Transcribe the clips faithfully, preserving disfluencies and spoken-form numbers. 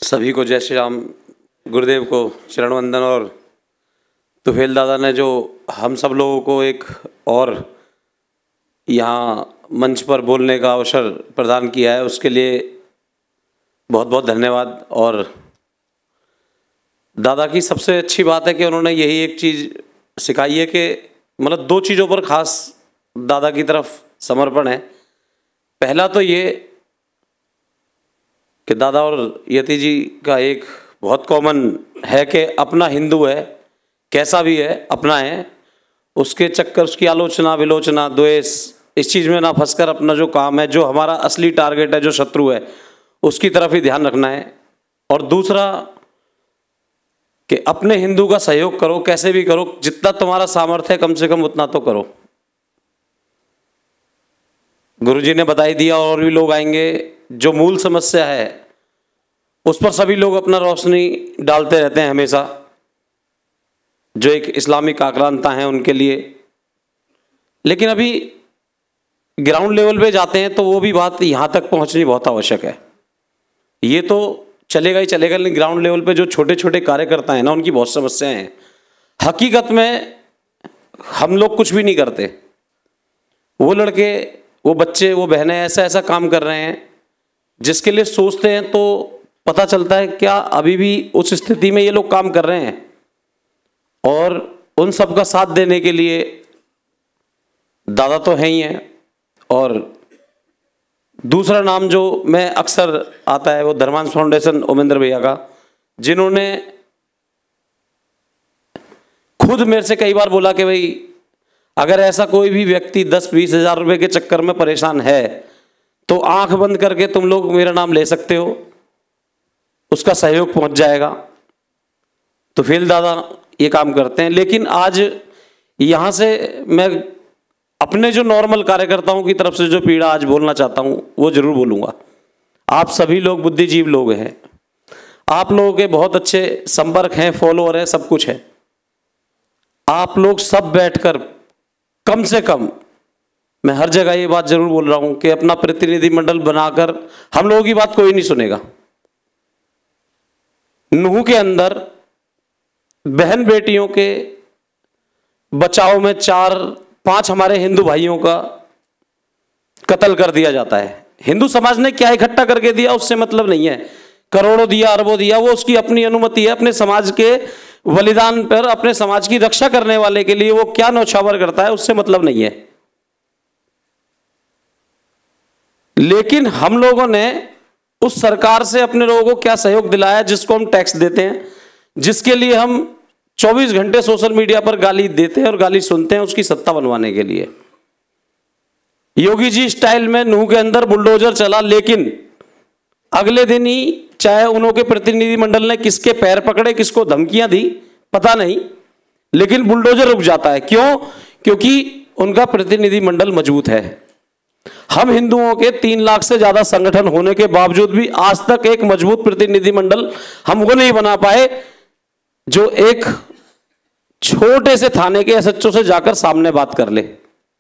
सभी को जय श्री राम। गुरुदेव को चरण वंदन। और तुफेल दादा ने जो हम सब लोगों को एक और यहाँ मंच पर बोलने का अवसर प्रदान किया है, उसके लिए बहुत बहुत धन्यवाद। और दादा की सबसे अच्छी बात है कि उन्होंने यही एक चीज़ सिखाई है कि मतलब दो चीज़ों पर खास दादा की तरफ समर्पण है। पहला तो ये कि दादा और यति जी का एक बहुत कॉमन है कि अपना हिंदू है, कैसा भी है अपना है, उसके चक्कर उसकी आलोचना विलोचना द्वेष इस चीज़ में ना फंसकर अपना जो काम है, जो हमारा असली टारगेट है, जो शत्रु है, उसकी तरफ ही ध्यान रखना है। और दूसरा कि अपने हिंदू का सहयोग करो, कैसे भी करो, जितना तुम्हारा सामर्थ्य है कम से कम उतना तो करो। गुरुजी ने बता ही दिया और भी लोग आएंगे। जो मूल समस्या है उस पर सभी लोग अपना रोशनी डालते रहते हैं हमेशा, जो एक इस्लामिक आक्रांता हैं उनके लिए। लेकिन अभी ग्राउंड लेवल पे जाते हैं तो वो भी बात यहाँ तक पहुँचनी बहुत आवश्यक है। ये तो चलेगा ही चलेगा, लेकिन ग्राउंड लेवल पे जो छोटे छोटे कार्यकर्ता हैं ना, उनकी बहुत समस्याएं हैं। हकीकत में हम लोग कुछ भी नहीं करते, वो लड़के वो बच्चे वो बहनें ऐसा ऐसा काम कर रहे हैं जिसके लिए सोचते हैं तो पता चलता है क्या अभी भी उस स्थिति में ये लोग काम कर रहे हैं। और उन सब का साथ देने के लिए दादा तो हैं ही हैं। और दूसरा नाम जो मैं अक्सर आता है वो धर्मांश फाउंडेशन उमेंद्र भैया का, जिन्होंने खुद मेरे से कई बार बोला कि भाई अगर ऐसा कोई भी व्यक्ति दस बीस हजार रुपये के चक्कर में परेशान है तो आंख बंद करके तुम लोग मेरा नाम ले सकते हो, उसका सहयोग पहुंच जाएगा। तो फिर दादा ये काम करते हैं। लेकिन आज यहाँ से मैं अपने जो नॉर्मल कार्यकर्ताओं की तरफ से जो पीड़ा आज बोलना चाहता हूँ वो जरूर बोलूँगा। आप सभी लोग बुद्धिजीव लोग हैं, आप लोगों के बहुत अच्छे संपर्क हैं, फॉलोअर हैं, सब कुछ है। आप लोग सब बैठकर कम से कम, मैं हर जगह ये बात जरूर बोल रहा हूं कि अपना प्रतिनिधिमंडल बनाकर, हम लोगों की बात कोई नहीं सुनेगा। नूह के अंदर बहन बेटियों के बचाव में चार पांच हमारे हिंदू भाइयों का कत्ल कर दिया जाता है। हिंदू समाज ने क्या इकट्ठा करके दिया उससे मतलब नहीं है, करोड़ों दिया अरबों दिया, वो उसकी अपनी अनुमति है। अपने समाज के बलिदान पर, अपने समाज की रक्षा करने वाले के लिए वो क्या न्यौछावर करता है उससे मतलब नहीं है। लेकिन हम लोगों ने उस सरकार से अपने लोगों को क्या सहयोग दिलाया, जिसको हम टैक्स देते हैं, जिसके लिए हम चौबीस घंटे सोशल मीडिया पर गाली देते हैं और गाली सुनते हैं उसकी सत्ता बनवाने के लिए। योगी जी स्टाइल में नूह के अंदर बुलडोजर चला, लेकिन अगले दिन ही चाहे उन्होंने प्रतिनिधिमंडल ने किसके पैर पकड़े, किसको धमकियां दी पता नहीं, लेकिन बुलडोजर रुक जाता है। क्यों? क्योंकि उनका प्रतिनिधिमंडल मजबूत है। हम हिंदुओं के तीन लाख से ज्यादा संगठन होने के बावजूद भी आज तक एक मजबूत प्रतिनिधिमंडल हम वो नहीं बना पाए जो एक छोटे से थाने के एसएचओ से जाकर सामने बात कर ले।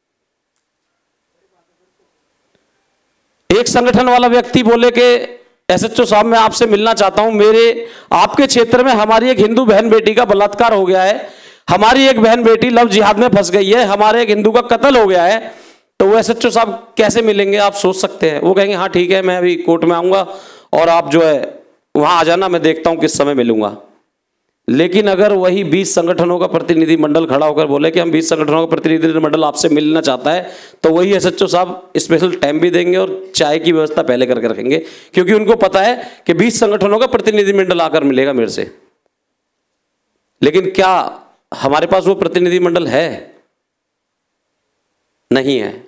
एक संगठन वाला व्यक्ति बोले कि एसएचओ साहब मैं आपसे मिलना चाहता हूं, मेरे आपके क्षेत्र में हमारी एक हिंदू बहन बेटी का बलात्कार हो गया है, हमारी एक बहन बेटी लव जिहाद में फंस गई है, हमारे एक हिंदू का कत्ल हो गया है। तो वो एसएचओ साहब कैसे मिलेंगे आप सोच सकते हैं। वो कहेंगे हाँ ठीक है, मैं अभी कोर्ट में आऊंगा और आप जो है वहां आ जाना, मैं देखता हूं किस समय मिलूंगा। लेकिन अगर वही बीस संगठनों का प्रतिनिधिमंडल खड़ा होकर बोले कि हम बीस संगठनों का प्रतिनिधिमंडल आपसे मिलना चाहता है, तो वही एसएचओ साहब स्पेशल टाइम भी देंगे और चाय की व्यवस्था पहले करके रखेंगे, क्योंकि उनको पता है कि बीस संगठनों का प्रतिनिधिमंडल आकर मिलेगा मेरे से। लेकिन क्या हमारे पास वो प्रतिनिधिमंडल है? नहीं है।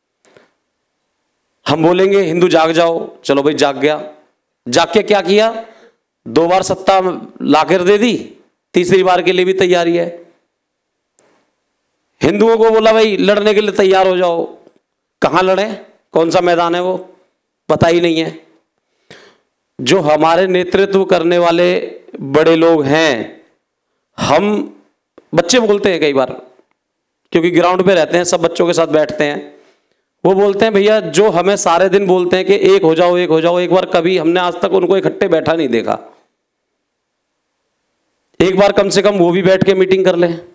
हम बोलेंगे हिंदू जाग जाओ, चलो भाई जाग गया, जाग के क्या किया? दो बार सत्ता लाकर दे दी, तीसरी बार के लिए भी तैयारी है। हिंदुओं को बोला भाई लड़ने के लिए तैयार हो जाओ, कहां लड़े, कौन सा मैदान है वो पता ही नहीं है। जो हमारे नेतृत्व करने वाले बड़े लोग हैं, हम बच्चे बोलते हैं कई बार, क्योंकि ग्राउंड पे रहते हैं, सब बच्चों के साथ बैठते हैं, वो बोलते हैं भैया जो हमें सारे दिन बोलते हैं कि एक हो जाओ एक हो जाओ, एक बार कभी हमने आज तक उनको इकट्ठे बैठा नहीं देखा। एक बार कम से कम वो भी बैठ के मीटिंग कर लें।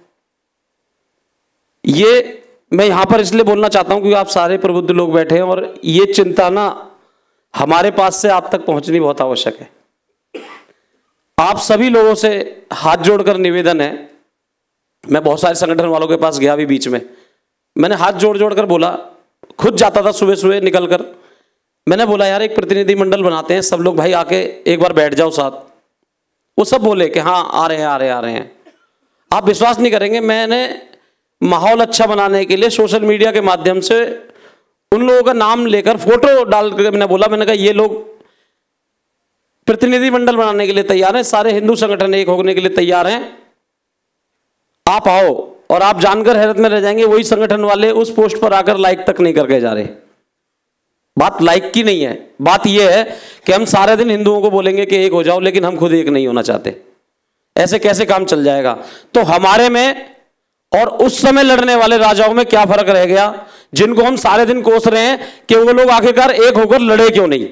ये मैं यहां पर इसलिए बोलना चाहता हूं क्योंकि आप सारे प्रबुद्ध लोग बैठे हैं और ये चिंता ना हमारे पास से आप तक पहुंचनी बहुत आवश्यक है। आप सभी लोगों से हाथ जोड़कर निवेदन है, मैं बहुत सारे संगठन वालों के पास गया भी बीच में, मैंने हाथ जोड़ जोड़ कर बोला, खुद जाता था सुबह सुबह निकल कर, मैंने बोला यार एक प्रतिनिधि मंडल बनाते हैं, सब लोग भाई आके एक बार बैठ जाओ साथ। वो सब बोले कि हाँ आ रहे हैं आ रहे हैं आ रहे हैं। आप विश्वास नहीं करेंगे, मैंने माहौल अच्छा बनाने के लिए सोशल मीडिया के माध्यम से उन लोगों का नाम लेकर फोटो डाल कर मैंने बोला, मैंने कहा ये लोग प्रतिनिधि मंडल बनाने के लिए तैयार हैं, सारे हिंदू संगठन एक होने के लिए तैयार हैं, आप आओ। और आप जानकर हैरत में रह जाएंगे, वही संगठन वाले उस पोस्ट पर आकर लाइक तक नहीं करके जा रहे। बात लाइक की नहीं है, बात यह है कि हम सारे दिन हिंदुओं को बोलेंगे कि एक हो जाओ, लेकिन हम खुद एक नहीं होना चाहते। ऐसे कैसे काम चल जाएगा? तो हमारे में और उस समय लड़ने वाले राजाओं में क्या फर्क रह गया, जिनको हम सारे दिन कोस रहे हैं कि वो लोग आखिरकार एक होकर लड़े क्यों नहीं?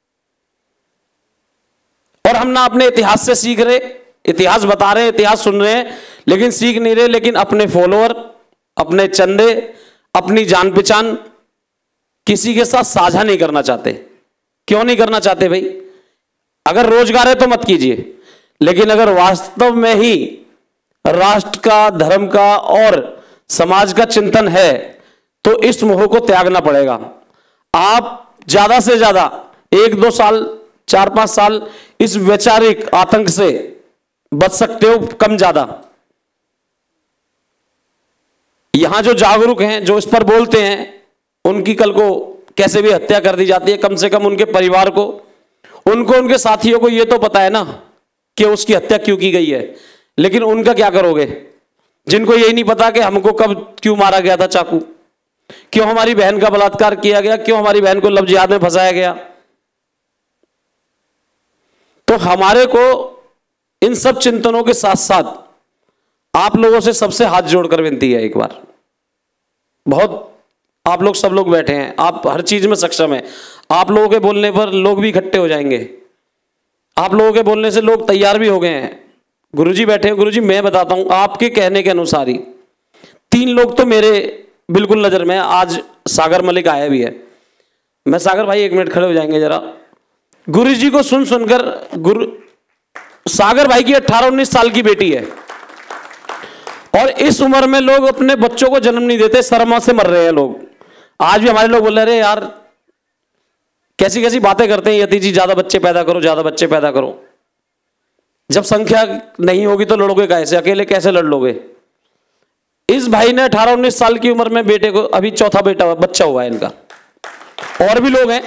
और हम ना अपने इतिहास से सीख रहे, इतिहास बता रहे हैं, इतिहास सुन रहे हैं, लेकिन सीख नहीं रहे, लेकिन अपने फॉलोअर, अपने चंदे, अपनी जान पहचान किसी के साथ साझा नहीं करना चाहते। क्यों नहीं करना चाहते भाई? अगर रोजगार है तो मत कीजिए, लेकिन अगर वास्तव में ही राष्ट्र का, धर्म का और समाज का चिंतन है तो इस मोह को त्यागना पड़ेगा। आप ज्यादा से ज्यादा एक दो साल, चार पांच साल इस वैचारिक आतंक से बच सकते हो, कम ज्यादा। यहां जो जागरूक हैं, जो इस पर बोलते हैं, उनकी कल को कैसे भी हत्या कर दी जाती है, कम से कम उनके परिवार को, उनको, उनके साथियों को यह तो पता है ना कि उसकी हत्या क्यों की गई है। लेकिन उनका क्या करोगे, जिनको यही नहीं पता कि हमको कब क्यों मारा गया था चाकू, क्यों हमारी बहन का बलात्कार किया गया, क्यों हमारी बहन को लव जिहाद में फंसाया गया। तो हमारे को इन सब चिंतनों के साथ साथ आप लोगों से सबसे हाथ जोड़कर विनती है, एक बार, बहुत आप लोग सब लोग बैठे हैं, आप हर चीज में सक्षम हैं, आप लोगों के बोलने पर लोग भी इकट्ठे हो जाएंगे, आप लोगों के बोलने से लोग तैयार भी हो गए हैं। गुरुजी बैठे हैं, गुरुजी मैं बताता हूं, आपके कहने के अनुसार ही तीन लोग तो मेरे बिल्कुल नजर में, आज सागर मलिक आया भी है। मैं सागर भाई एक मिनट खड़े हो जाएंगे जरा। गुरुजी को सुन सुनकर, गुरु सागर भाई की अट्ठारह उन्नीस साल की बेटी है और इस उम्र में लोग अपने बच्चों को जन्म नहीं देते, शर्मा से मर रहे हैं लोग। आज भी हमारे लोग बोल रहे हैं यार कैसी कैसी बातें करते हैं यति जी, ज्यादा बच्चे पैदा करो, ज्यादा बच्चे पैदा करो। जब संख्या नहीं होगी तो लड़ोगे कैसे, अकेले कैसे लड़ लोगे? इस भाई ने अठारह उन्नीस साल की उम्र में बेटे को, अभी चौथा बेटा बच्चा हुआ है इनका, और भी लोग हैं।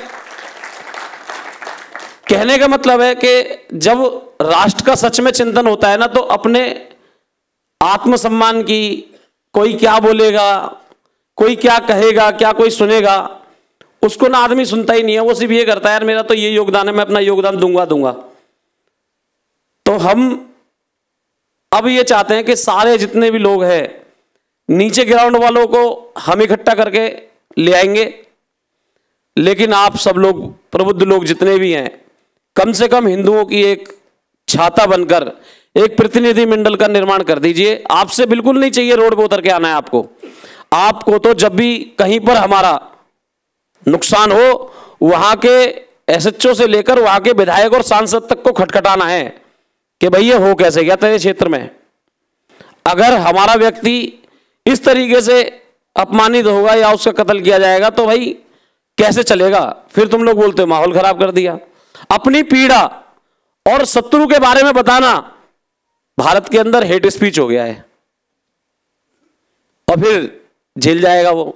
कहने का मतलब है कि जब राष्ट्र का सच में चिंतन होता है ना, तो अपने आत्मसम्मान की, कोई क्या बोलेगा, कोई क्या कहेगा, क्या कोई सुनेगा, उसको ना आदमी सुनता ही नहीं है। वो सिर्फ ये करता है यार मेरा तो ये योगदान है, मैं अपना योगदान दूंगा दूंगा। तो हम अब ये चाहते हैं कि सारे जितने भी लोग हैं, नीचे ग्राउंड वालों को हम इकट्ठा करके ले आएंगे, लेकिन आप सब लोग प्रबुद्ध लोग जितने भी हैं, कम से कम हिंदुओं की एक छाता बनकर एक प्रतिनिधि मंडल का निर्माण कर दीजिए। आपसे बिल्कुल नहीं चाहिए रोड पे उतर के आना है आपको। आपको तो जब भी कहीं पर हमारा नुकसान हो, वहां के एसएचओ से लेकर वहां के विधायक और सांसद तक को खटखटाना है कि भैया हो कैसे गया तेरे क्षेत्र में। अगर हमारा व्यक्ति इस तरीके से अपमानित होगा या उसका कत्ल किया जाएगा तो भाई कैसे चलेगा? फिर तुम लोग बोलते हो माहौल खराब कर दिया। अपनी पीड़ा और शत्रु के बारे में बताना भारत के अंदर हेट स्पीच हो गया है और फिर जेल जाएगा वो।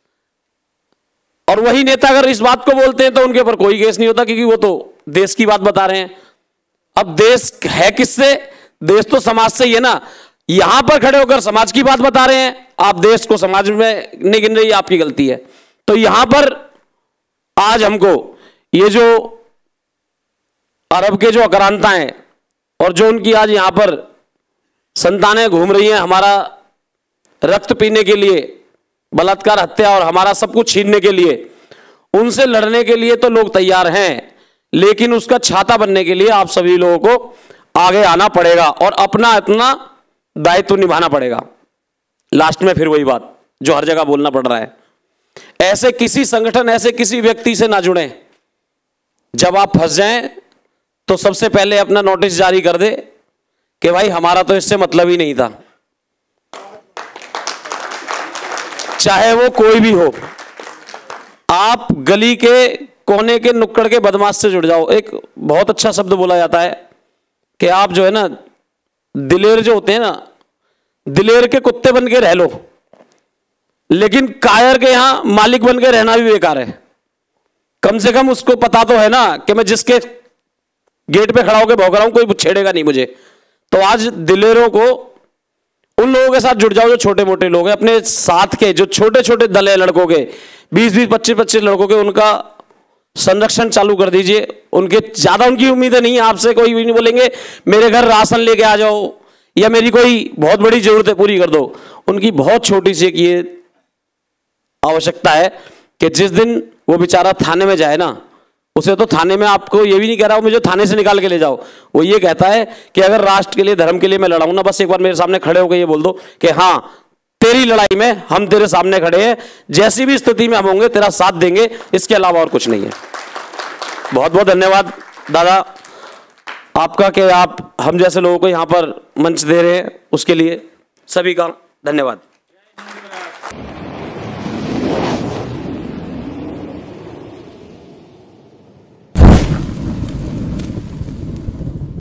और वही नेता अगर इस बात को बोलते हैं तो उनके ऊपर कोई केस नहीं होता, क्योंकि वो तो देश की बात बता रहे हैं। अब देश है किससे? देश तो समाज से ही है ना। यहां पर खड़े होकर समाज की बात बता रहे हैं, आप देश को समाज में नहीं गिन रही, आपकी गलती है। तो यहां पर आज हमको ये जो अरब के जो अक्रांता हैं और जो उनकी आज यहां पर संतानें घूम रही हैं हमारा रक्त पीने के लिए, बलात्कार, हत्या और हमारा सब कुछ छीनने के लिए, उनसे लड़ने के लिए तो लोग तैयार हैं, लेकिन उसका छाता बनने के लिए आप सभी लोगों को आगे आना पड़ेगा और अपना इतना दायित्व निभाना पड़ेगा। लास्ट में फिर वही बात जो हर जगह बोलना पड़ रहा है, ऐसे किसी संगठन, ऐसे किसी व्यक्ति से ना जुड़ें। जब आप फंस जाएं तो सबसे पहले अपना नोटिस जारी कर दे कि भाई हमारा तो इससे मतलब ही नहीं था, चाहे वो कोई भी हो। आप गली के कोने के नुक्कड़ के बदमाश से जुड़ जाओ। एक बहुत अच्छा शब्द बोला जाता है कि आप जो है ना, दिलेर जो होते हैं ना, दिलेर के कुत्ते बन के रह लो, लेकिन कायर के यहां मालिक बन के रहना भी बेकार है। कम से कम उसको पता तो है ना कि मैं जिसके गेट पे खड़ा होकर भौंक रहा हूं कोई छेड़ेगा नहीं मुझे। तो आज दिलेरों को, उन लोगों के साथ जुड़ जाओ जो छोटे मोटे लोग हैं, अपने साथ के जो छोटे छोटे दल है लड़कों के, बीस बीस पच्चीस पच्चीस लड़कों के, उनका संरक्षण चालू कर दीजिए। उनके ज्यादा उनकी उम्मीदें नहीं है आपसे, कोई भी नहीं बोलेंगे मेरे घर राशन लेके आ जाओ या मेरी कोई बहुत बड़ी जरूरतें पूरी कर दो। उनकी बहुत छोटी सी एक ये आवश्यकता है कि जिस दिन वो बेचारा थाने में जाए ना, उसे तो थाने में आपको ये भी नहीं कह रहा हो मुझे थाने से निकाल के ले जाओ, वो ये कहता है कि अगर राष्ट्र के लिए, धर्म के लिए मैं लड़ाऊं ना, बस एक बार मेरे सामने खड़े होकर ये बोल दो कि हाँ तेरी लड़ाई में हम तेरे सामने खड़े हैं, जैसी भी स्थिति में हम होंगे तेरा साथ देंगे, इसके अलावा और कुछ नहीं है। बहुत बहुत धन्यवाद दादा आपका कि आप हम जैसे लोगों को यहाँ पर मंच दे रहे हैं, उसके लिए सभी का धन्यवाद।